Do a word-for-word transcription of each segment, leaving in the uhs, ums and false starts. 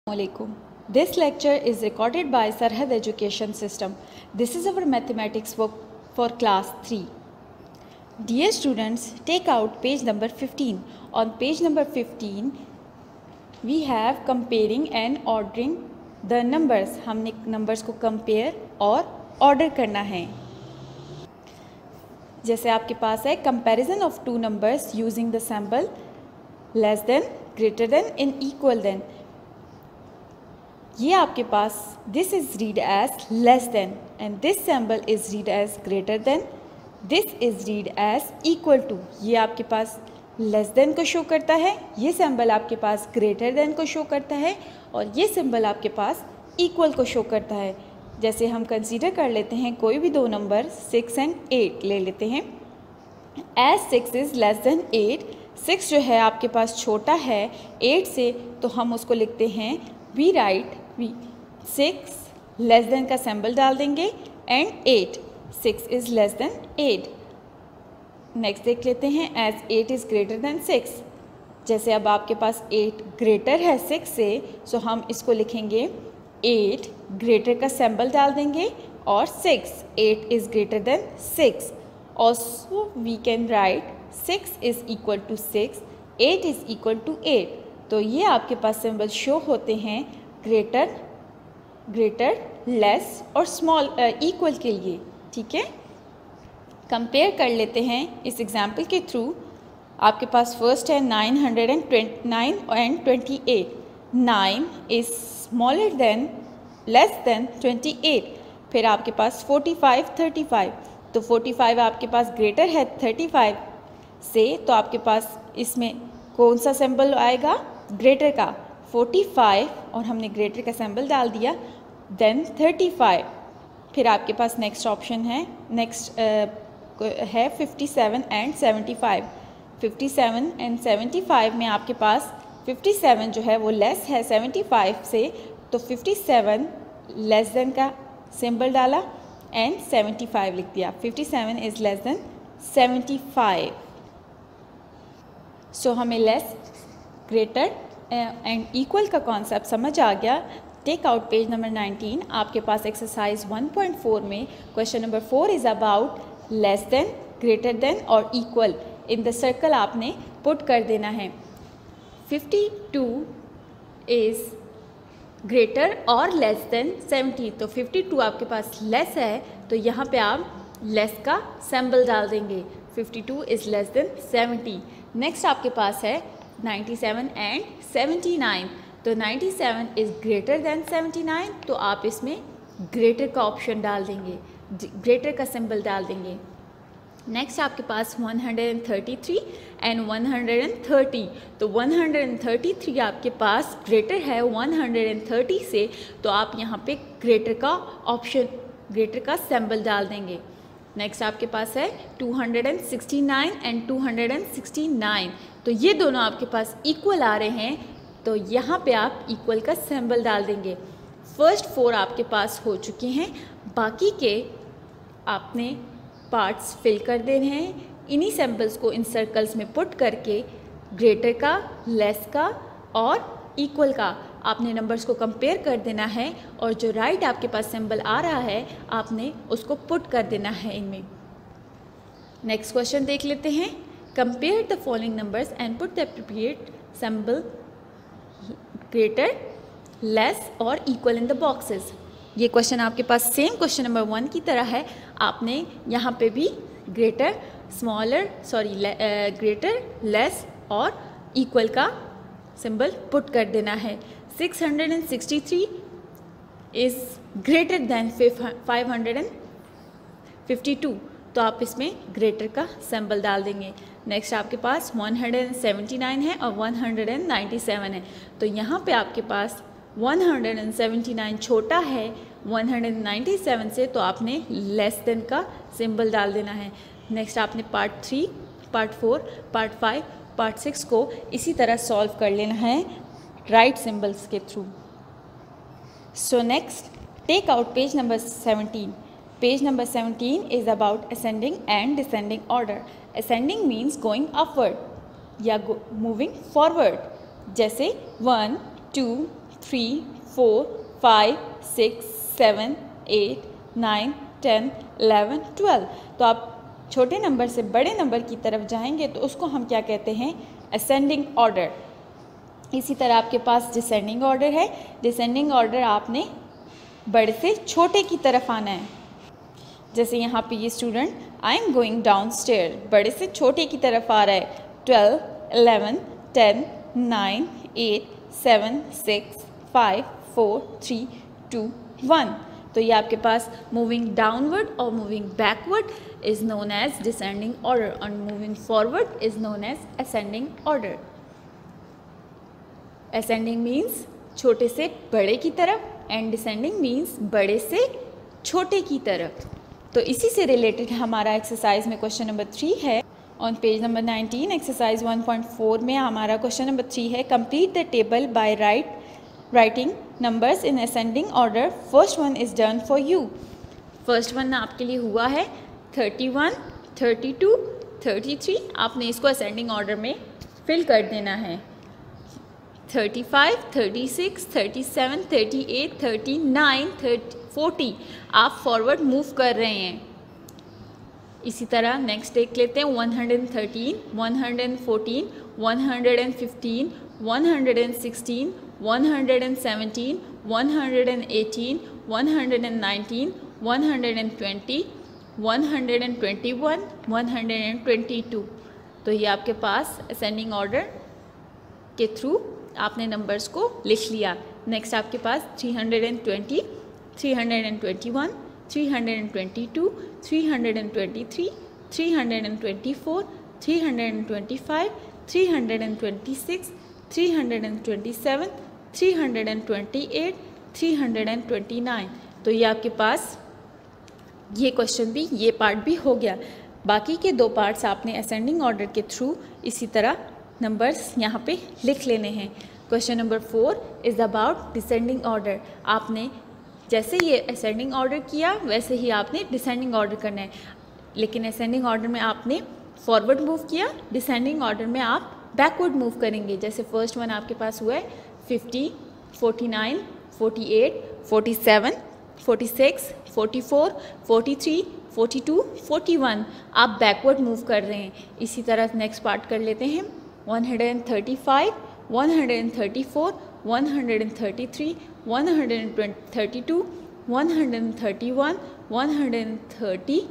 Assalamualaikum. This lecture is recorded by Sarhad Education System. This is our mathematics work for class three. Dear students, take out page number fifteen. On page number fifteen, we have comparing and ordering the numbers. हमने numbers को compare और order करना है. जैसे आपके पास है comparison of two numbers using the symbol less than, greater than and equal than. ये आपके पास this is read as less than and this symbol is read as greater than, this is read as equal to. ये आपके पास less than को show करता है, ये symbol आपके पास greater than को शो करता है और ये symbol आपके पास equal को शो करता है. जैसे हम कंसीडर कर लेते हैं कोई भी दो नंबर सिक्स एंड एट ले लेते हैं. as six is less than eight, six जो है आपके पास छोटा है एट से, तो हम उसको लिखते हैं we write we six less than का सिंबल डाल देंगे and eight, six is less than eight. Next देख लेते हैं as eight is greater than six. जैसे अब आपके पास एट ग्रेटर है सिक्स से, सो हम इसको लिखेंगे एट ग्रेटर का सिंबल डाल देंगे और six, eight is greater than six. Also we can write six is equal to six, eight is equal to eight. तो ये आपके पास सिंबल शो होते हैं ग्रेटर, ग्रेटर, लेस और स्मॉल इक्वल के लिए. ठीक है, कंपेयर कर लेते हैं इस एग्जाम्पल के थ्रू. आपके पास फर्स्ट है nine hundred and twenty nine and twenty eight. Nine is smaller than, less than twenty eight. फिर आपके पास फोर्टी फाइव, थर्टी फाइव. तो फोर्टी फाइव आपके पास ग्रेटर है थर्टी फाइव से, तो आपके पास इसमें कौन सा सिंबल आएगा? ग्रेटर का. फोर्टी फाइव और हमने ग्रेटर का सिंबल डाल दिया, देन थर्टी फाइव. फिर आपके पास नेक्स्ट ऑप्शन है, नेक्स्ट है fifty seven and seventy five. Fifty seven and seventy five में आपके पास फिफ्टी सेवन जो है वो लेस है सेवेंटी फाइव से, तो फिफ्टी सेवन लेस देन का सिंबल डाला एंड सेवेंटी फाइव लिख दिया. Fifty seven is less than seventy five. So हमें लेस, ग्रेटर एंड इक्वल का कॉन्सेप्ट समझ आ गया. Take out page number nineteen. आपके पास एक्सरसाइज वन पॉइंट फोर में question number four is about less than, greater than और equal. In the circle आपने पुट कर देना है. फिफ्टी टू इज़ ग्रेटर और लेस देन सेवेंटी. तो फिफ्टी टू आपके पास लेस है, तो यहाँ पे आप लेस का सिंबल डाल देंगे. Fifty two is less than seventy. Next आपके पास है ninety seven and seventy nine. तो ninety seven is greater than seventy nine, तो आप इसमें ग्रेटर का ऑप्शन डाल देंगे, ग्रेटर का सिंबल डाल देंगे. नेक्स्ट आपके पास one hundred thirty three and one hundred thirty. तो वन हंड्रेड थर्टी थ्री आपके पास ग्रेटर है वन हंड्रेड थर्टी से, तो आप यहाँ पे ग्रेटर का ऑप्शन, ग्रेटर का सिंबल डाल देंगे. नेक्स्ट आपके पास है two hundred sixty nine and two hundred sixty nine. तो ये दोनों आपके पास इक्वल आ रहे हैं, तो यहाँ पे आप इक्वल का सिंबल डाल देंगे. फर्स्ट फोर आपके पास हो चुके हैं, बाकी के आपने पार्ट्स फिल कर देने हैं. इन्हीं सिंबल्स को इन सर्कल्स में पुट करके ग्रेटर का, लेस का और इक्वल का आपने नंबर्स को कंपेयर कर देना है, और जो राइट आपके पास सिंबल आ रहा है आपने उसको पुट कर देना है इनमें. नेक्स्ट क्वेश्चन देख लेते हैं. Compare the following numbers and put the appropriate symbol greater, less और इक्वल इन द बॉक्सेस. ये क्वेश्चन आपके पास सेम क्वेश्चन नंबर वन की तरह है. आपने यहाँ पे भी greater, smaller, sorry greater, less और इक्वल का सिंबल पुट कर देना है. Six hundred sixty three is greater than five hundred fifty two, तो आप इसमें ग्रेटर का सिंबल डाल देंगे. नेक्स्ट आपके पास वन हंड्रेड सेवेंटी नाइन है और वन हंड्रेड नाइन्टी सेवन है, तो यहाँ पे आपके पास वन हंड्रेड सेवेंटी नाइन छोटा है वन हंड्रेड नाइन्टी सेवन से, तो आपने लेस देन का सिंबल डाल देना है. नेक्स्ट आपने part three, part four, part five, part six को इसी तरह सॉल्व कर लेना है राइट सिंबल्स के through. So next take out page number seventeen. Page number seventeen is about ascending and descending order. Ascending means going upward या moving forward. जैसे one, two, three four five six seven eight nine ten eleven twelve. तो आप छोटे number से बड़े number की तरफ जाएंगे तो उसको हम क्या कहते हैं, असेंडिंग ऑर्डर। इसी तरह आपके पास डिसेंडिंग ऑर्डर है। डिसेंडिंग ऑर्डर आपने बड़े से छोटे की तरफ आना है। जैसे यहाँ पे ये student I am going down stair, बड़े से छोटे की तरफ आ रहा है। Twelve eleven ten nine eight seven six five four three two one. तो ये आपके पास मूविंग डाउनवर्ड और moving backward is known as descending order और moving forward is known as ascending order. Ascending means छोटे से बड़े की तरफ एंड डिसेंडिंग मीन्स बड़े से छोटे की तरफ। तो इसी से रिलेटेड हमारा एक्सरसाइज में क्वेश्चन नंबर थ्री है। On page number nineteen exercise one point four में हमारा क्वेश्चन नंबर थ्री है, complete the table by write writing numbers in ascending order. First one is done for you. First one आपके लिए हुआ है thirty one, thirty two, thirty three. आपने इसको ascending order में फिल कर देना है। Thirty five, thirty six, thirty seven, thirty eight, thirty nine, thirty forty आप फॉरवर्ड मूव कर रहे हैं। इसी तरह नेक्स्ट देख लेते हैं one hundred thirteen, one hundred fourteen, one hundred fifteen, one hundred sixteen, one hundred seventeen, one hundred eighteen, one hundred nineteen, one hundred twenty, one hundred twenty one, one hundred twenty two. तो ये आपके पास ascending order के through आपने numbers को लिख लिया। Next आपके पास three hundred twenty, three hundred twenty one, three hundred twenty two, three hundred twenty three, three hundred twenty four, three hundred twenty five, three hundred twenty six, three hundred twenty seven, three hundred twenty eight, three hundred twenty nine. तो ये आपके पास ये question भी, ये part भी हो गया। बाकी के दो पार्ट्स आपने असेंडिंग ऑर्डर के थ्रू इसी तरह नंबर्स यहाँ पे लिख लेने हैं। Question number four is about descending order. आपने जैसे ये असेंडिंग ऑर्डर किया वैसे ही आपने डिसेंडिंग ऑर्डर करना है, लेकिन असेंडिंग ऑर्डर में आपने फॉरवर्ड मूव किया, डिसेंडिंग ऑर्डर में आप बैकवर्ड मूव करेंगे। जैसे फर्स्ट वन आपके पास हुआ है fifty, forty nine, forty eight, forty seven, forty six, forty four, forty three, forty two, forty one आप बैकवर्ड मूव कर रहे हैं। इसी तरह नेक्स्ट पार्ट कर लेते हैं one hundred thirty five, one hundred thirty four, one hundred thirty three, one hundred thirty two, one hundred thirty one, one hundred thirty,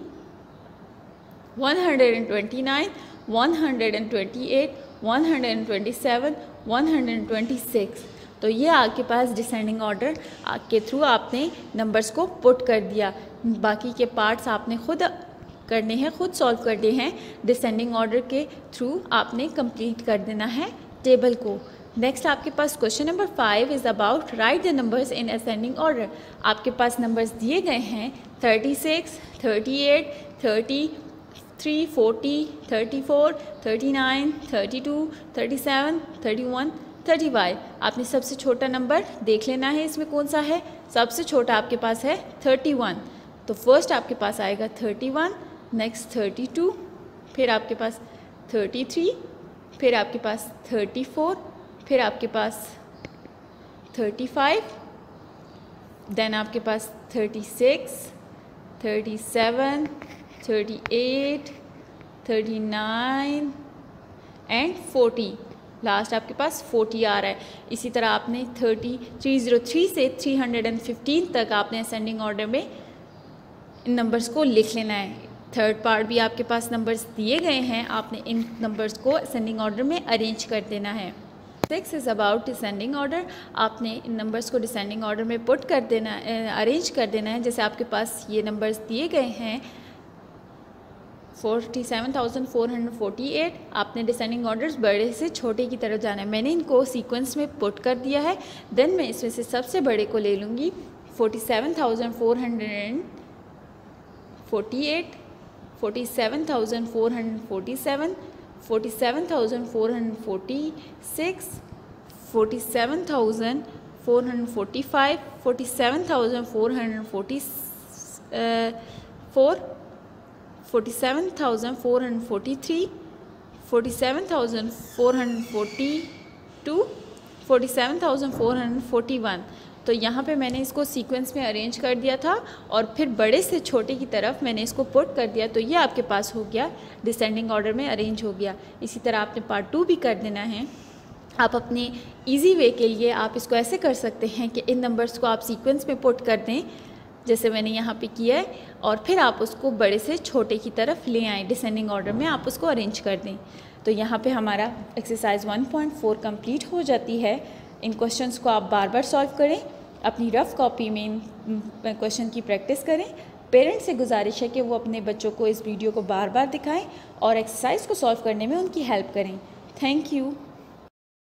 one hundred twenty nine, one hundred twenty eight, one hundred twenty seven, one hundred twenty six. तो ये आपके पास descending order के through आपने numbers को put कर दिया। बाकी के पार्ट्स आपने खुद करने हैं, खुद सॉल्व करने हैं। डिसेंडिंग ऑर्डर के थ्रू आपने कंप्लीट कर देना है टेबल को। नेक्स्ट आपके पास question number five is about write the numbers in ascending order. आपके पास नंबर्स दिए गए हैं thirty six, thirty eight, thirty three, forty, thirty four, thirty nine, thirty two, thirty seven, thirty one, thirty five. आपने सबसे छोटा number देख लेना है इसमें कौन सा है। सबसे छोटा आपके पास है थर्टी वन। तो फर्स्ट आपके पास आएगा thirty one, next thirty two, फिर आपके पास थर्टी थ्री, फिर आपके पास थर्टी फोर, फिर आपके पास थर्टी फाइव, देन आपके पास thirty six, thirty seven, thirty eight, thirty nine and forty. Last आपके पास फोर्टी आ रहा है। इसी तरह आपने थर्टी थ्री ज़ीरो थ्री से थ्री हंड्रेड फिफ्टीन तक आपने असेंडिंग ऑर्डर में इन नंबर्स को लिख लेना है। थर्ड पार्ट भी आपके पास नंबर्स दिए गए हैं, आपने इन नंबर्स को असेंडिंग ऑर्डर में अरेंज कर देना है। Six is about descending order. आपने इन नंबर्स को डिसेंडिंग ऑर्डर में पुट कर देना, अरेंज कर देना है। जैसे आपके पास ये नंबर्स दिए गए हैं forty seven thousand four hundred forty eight. आपने डिसेंडिंग ऑर्डर्स बड़े से छोटे की तरफ जाना है। मैंने इनको सीक्वेंस में पुट कर दिया है। देन मैं इसमें से सबसे बड़े को ले लूँगी forty seven thousand four hundred forty eight, forty seven thousand four hundred forty seven, forty seven thousand four hundred forty six, forty seven thousand four hundred forty five, forty seven thousand four hundred forty four, forty seven thousand four hundred forty three, forty seven thousand four hundred forty two, forty seven thousand four hundred forty one. तो यहाँ पे मैंने इसको sequence में arrange कर दिया था और फिर बड़े से छोटे की तरफ मैंने इसको पुट कर दिया, तो ये आपके पास हो गया डिसेंडिंग ऑर्डर में अरेंज हो गया। इसी तरह आपने पार्ट टू भी कर देना है। आप अपने इजी वे के लिए आप इसको ऐसे कर सकते हैं कि इन नंबर्स को आप सीक्वेंस में पुट कर दें जैसे मैंने यहाँ पे किया है, और फिर आप उसको बड़े से छोटे की तरफ ले आएँ, डिसेंडिंग ऑर्डर में आप उसको अरेंज कर दें। तो यहाँ पे हमारा exercise one point four complete हो जाती है। इन क्वेश्चंस को आप बार बार सॉल्व करें, अपनी रफ़ कॉपी में इन क्वेश्चन की प्रैक्टिस करें। पेरेंट्स से गुजारिश है कि वो अपने बच्चों को इस वीडियो को बार बार दिखाएं और एक्सरसाइज को सॉल्व करने में उनकी हेल्प करें। Thank you.